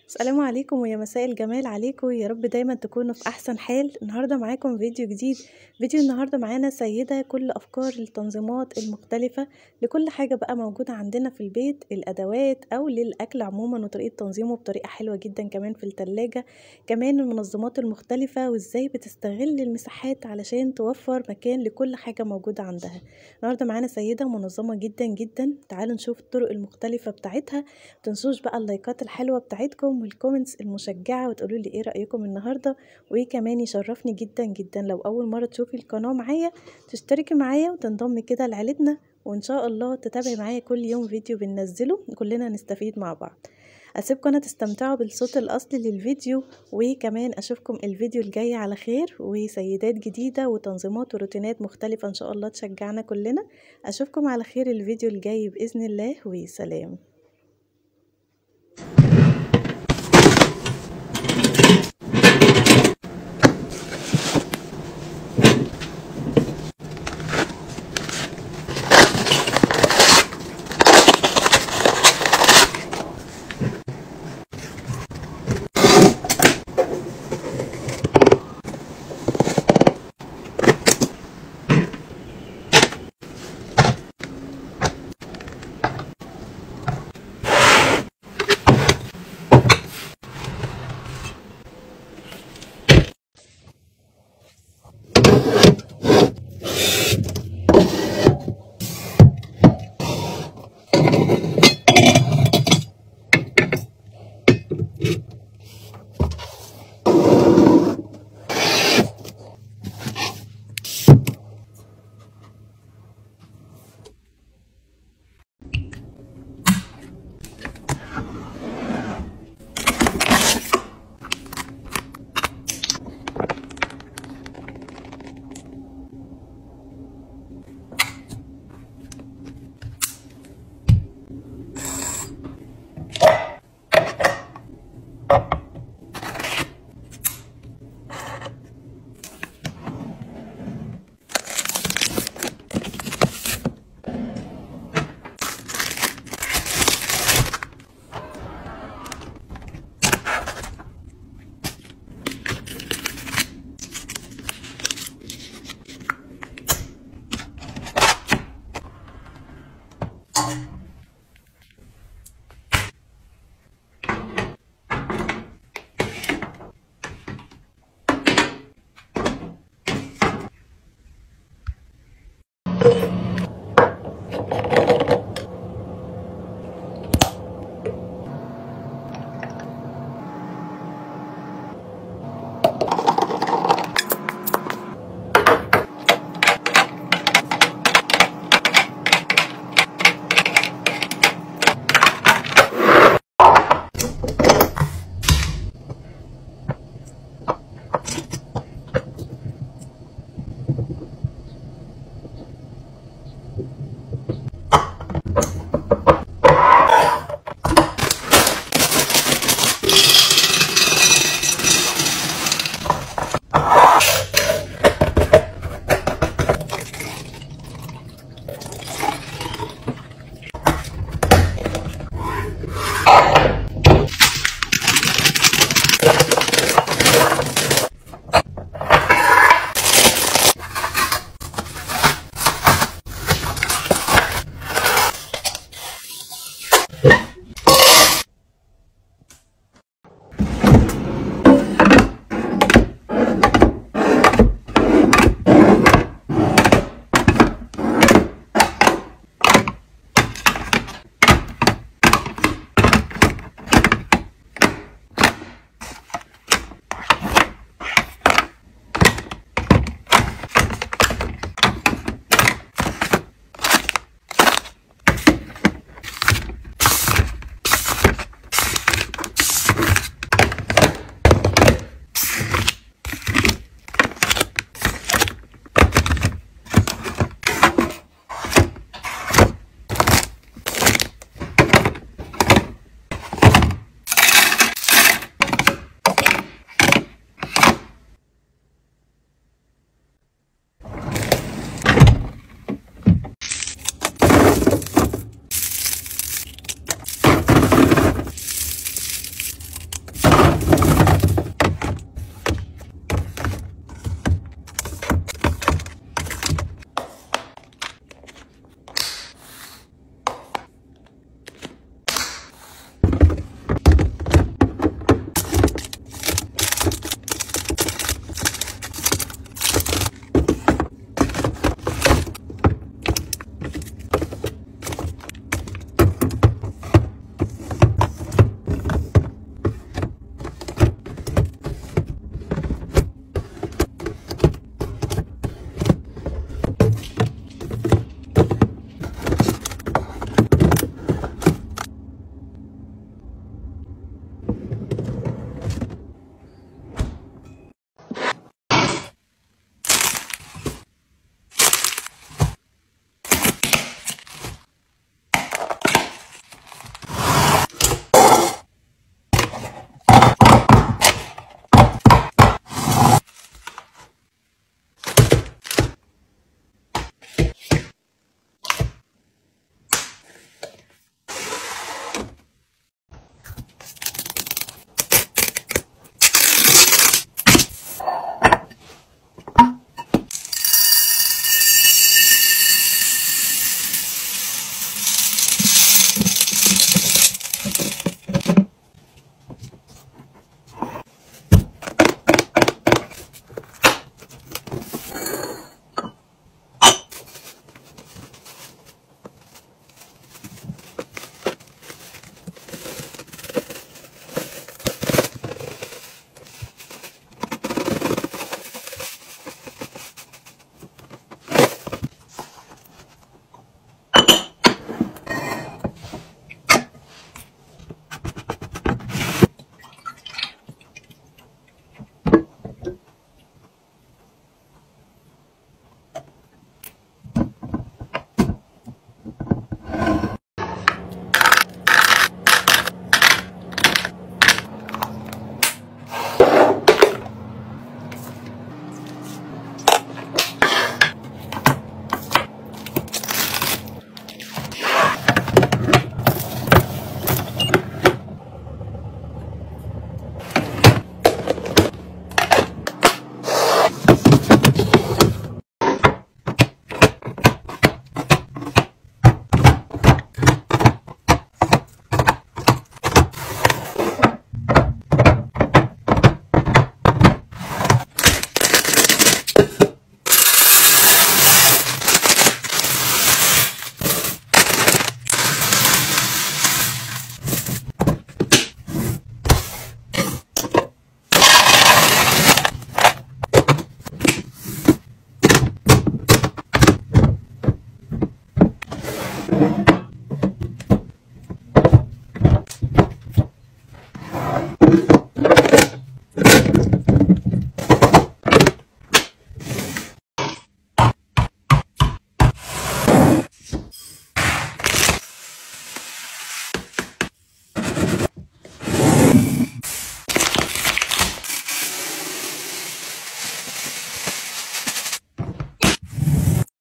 السلام عليكم ويا مساء الجمال عليكم، يا رب دايما تكونوا في احسن حال. النهارده معاكم فيديو جديد. فيديو النهارده معانا سيدة، كل افكار التنظيمات المختلفه لكل حاجه بقى موجوده عندنا في البيت، الادوات او للاكل عموما، وطريقه تنظيمه بطريقه حلوه جدا كمان في التلاجة. كمان المنظمات المختلفه وازاي بتستغل المساحات علشان توفر مكان لكل حاجه موجوده عندها. النهارده معانا سيدة منظمه جدا جدا. تعالوا نشوف الطرق المختلفه بتاعتها. متنسوش بقى اللايكات الحلوه بتاعتكم والكومنتس المشجعة، وتقولوا لي ايه رأيكم النهاردة. وكمان يشرفني جدا جدا لو اول مرة تشوفي القناة معايا تشتركي معايا وتنضمي كده لعيلتنا، وان شاء الله تتابعي معايا كل يوم فيديو بننزله كلنا نستفيد مع بعض. اسيبكم انا تستمتعوا بالصوت الاصلي للفيديو، وكمان اشوفكم الفيديو الجاي على خير وسيدات جديدة وتنظيمات وروتينات مختلفة ان شاء الله تشجعنا كلنا. اشوفكم على خير الفيديو الجاي باذن الله، وسلام.